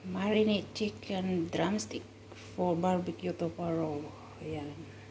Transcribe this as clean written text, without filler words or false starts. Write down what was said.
Marinate chicken drumstick for barbecue to paro. Ayan.